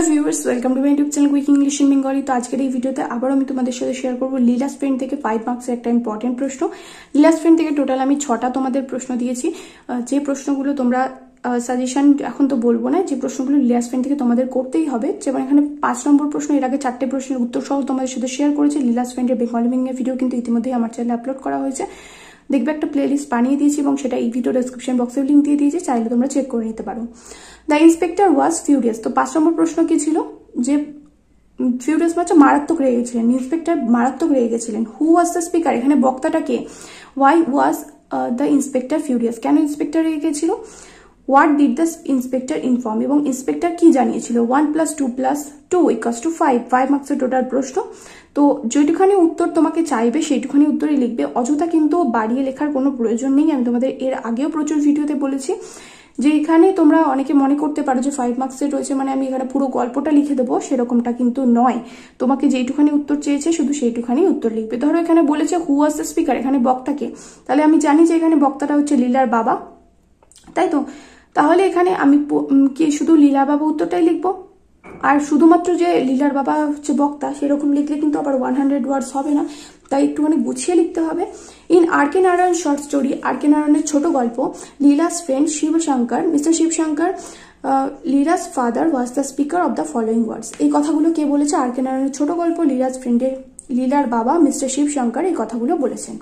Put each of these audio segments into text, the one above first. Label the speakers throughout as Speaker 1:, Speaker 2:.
Speaker 1: Hello viewers, welcome to my YouTube channel quick English in Bengali. তো আজকের এই ভিডিওতে আবার আমি তোমাদের সাথে শেয়ার করবো লীলাস ফ্রেন্ড থেকে 5 মার্কসের একটা ইম্পর্টেন্ট প্রশ্ন। লীলাস ফ্রেন্ড থেকে টোটাল আমি 6টা তোমাদের প্রশ্ন দিয়েছি। যে প্রশ্নগুলো তোমরা সাজেশন এখন তো বলবো না, যে প্রশ্নগুলো লীলাস ফ্রেন্ড থেকে তোমাদের করতেই হবে। যেমন এখানে 5 নম্বর প্রশ্ন, এর আগে 4টে প্রশ্নের উত্তর সহ তোমাদের সাথে শেয়ার করেছি। লীলাস ফ্রেন্ডের বেঙ্গলি মিনিংয়ের ভিডিও কিন্তু ইতিমধ্যেই আমার চ্যানেলে আপলোড করা হয়েছে। দেখবে একটা প্লেলিস্ট বানিয়ে দিয়েছি এবং সেটা এই ভিডিও ডেসক্রিপশন বক্সে লিঙ্ক দিয়ে দিয়েছি, চাইলে তোমরা চেক করে নিতে পারো। The inspector was furious. তো 5 নম্বর প্রশ্ন কি ছিল, যে ফিউরিয়াস মানে মারাত্মক রেগে গেছিলেন, ইন্সপেক্টর মারাত্মক রেগে গেছিলেন। হু ওয়াজ দ্য স্পিকার, এখানে বক্তাটা কে। Why was the inspector furious, কেন ইন্সপেক্টর রেগে গেছিল। What did the inspector inform, এবং ইন্সপেক্টর কি জানিয়েছিল। 1 + 2 + 2 = 5 মার্কসের টোটাল প্রশ্ন। তো যেটুখানি উত্তর তোমাকে চাইবে সেইটুখানি উত্তরই লিখবে, অযথা কিন্তু বাড়িয়ে লেখার কোনো প্রয়োজন নেই। আমি তোমাদের এর আগেও প্রচুর ভিডিওতে বলেছি যে এখানে তোমরা অনেকে মনে করতে পারো যে 5 মার্কসের রয়েছে মানে আমি এখানে পুরো গল্পটা লিখে দেবো, সেরকমটা কিন্তু নয়। তোমাকে যেইটুখানি উত্তর চেয়েছে শুধু সেইটুখানি উত্তর লিখবে। ধরো এখানে বলেছে হু ওয়াজ দ্য স্পিকার, এখানে বক্তাকে, তাহলে আমি জানি যে এখানে বক্তাটা হচ্ছে লীলার বাবা, তাই তো। তাহলে এখানে আমি কি শুধু লীলার বাবা উত্তরটাই লিখবো, আর শুধুমাত্র যে লীলার বাবা হচ্ছে বক্তা সেরকম লিখলে কিন্তু আবার 100 ওয়ার্ডস হবে না, তাই একটুখানি গুছিয়ে লিখতে হবে। In R K. Narayan short story, R K. নারায়ণের ছোট গল্প, Leela's friend Shivashankar, mister Shivashankar, Leela's father was the speaker of the following words. এই কথাগুলো কে বলেছে, আর.কে. নারায়ণের ছোট গল্প, লীলাস ফ্রেন্ডের লীলার বাবা মিস্টার শিবশঙ্কর এই কথাগুলো বলেছেন।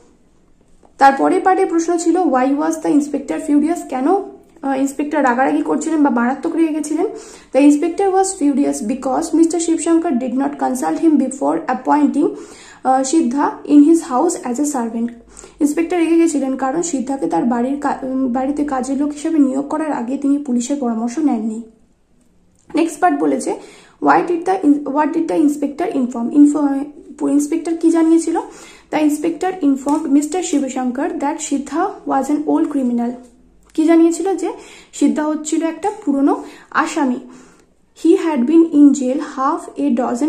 Speaker 1: তারপরে পার্টে প্রশ্ন ছিল why was the inspector furious, কেন ইন্সপেক্টর রাগারাগি করছিলেন বা মারাত্মক রেগে গেছিলেন। The inspector was furious because mister Shivashankar did not consult him before appointing Siddha in his house as a servant. Inspector রেগে গেছিলেন কারণ সিদ্ধাকে তার বাড়িতে কাজের লোক হিসেবে নিয়োগ করার আগে তিনি পুলিশের পরামর্শ নেননি। নেক্সট পার্ট বলেছে what did the inspector inform, inspector কি জানিয়েছিল। The inspector inform mister Shivashankar that Siddha was an old criminal, কি জানিয়েছিল যে সিদ্ধা হচ্ছিল একটা পুরনো আসামি। He had been in jail half a dozen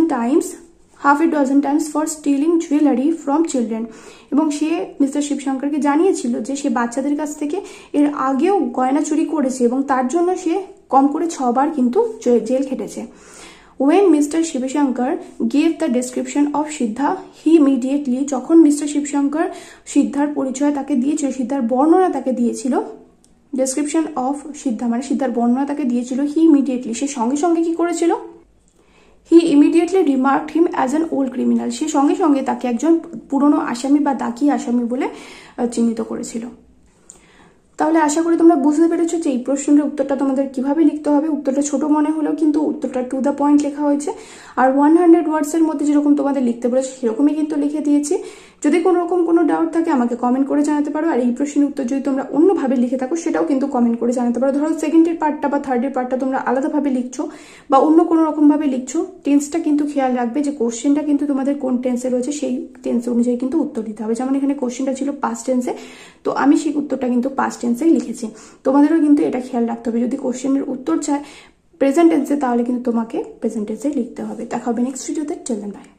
Speaker 1: times for stealing jewellery from children, এবং সে মিস্টার শিবশঙ্করকে জানিয়েছিল যে সে বাচ্চাদের কাছ থেকে এর আগেও গয়না চুরি করেছে এবং তার জন্য সে কম করে 6 বার কিন্তু জেল খেটেছে। When Mr. Shivashankar gave the description of Siddha, he immediately, যখন মিস্টার শিবশঙ্কর সিদ্ধার পরিচয় তাকে দিয়েছিল, সিদ্ধার বর্ণনা তাকে দিয়েছিল, ডেসক্রিপশন অফ সিদ্ধা মানে সিদ্ধার বর্ণনা তাকে দিয়েছিল, হি ইমিডিয়েটলি, সে সঙ্গে সঙ্গে কি করেছিল, he immediately remarked him as an old criminal, সে সঙ্গে সঙ্গে তাকে একজন পুরনো আসামি বা দাগি আসামি বলে চিহ্নিত করেছিল। তাহলে আশা করি তোমরা বুঝতে পেরেছো যে এই প্রশ্নের উত্তরটা তোমাদের কিভাবে লিখতে হবে। উত্তরটা ছোট মনে হলেও কিন্তু উত্তরটা টু দ্য পয়েন্ট লেখা হয়েছে, আর 100 ওয়ার্ডসের মধ্যে যেরকম তোমাদের লিখতে বলেছে সেরকমই কিন্তু লিখে দিয়েছি। যদি কোনো রকম কোনো ডাউট থাকে আমাকে কমেন্ট করে জানাতে পারো, আর এই প্রশ্নের উত্তর যদি তোমরা অন্যভাবে লিখে থাকো সেটাও কিন্তু কমেন্ট করে জানাতে পারো। ধরো সেকেন্ডের পার্টটা বা থার্ডের পার্টটা তোমরা আলাদাভাবে লিখছো বা অন্য কোনো রকমভাবে লিখছো, টেন্সটা কিন্তু খেয়াল রাখবে যে কোশ্চেনটা কিন্তু তোমাদের কোন টেন্সে রয়েছে সেই টেন্স অনুযায়ী কিন্তু উত্তর দিতে হবে। যেমন এখানে কোশ্চেনটা ছিল পাস্ট টেন্সে, তো আমি সেই উত্তরটা কিন্তু পাস্ট টেন্সেই লিখেছি। তোমাদেরও কিন্তু এটা খেয়াল রাখতে হবে, যদি কোশ্চেনের উত্তর চায় প্রেজেন্ট টেন্সে তাহলে কিন্তু তোমাকে প্রেজেন্ট টেন্সে লিখতে হবে। দেখা হবে নেক্সট ভিডিওতে, টিল দেন বাই।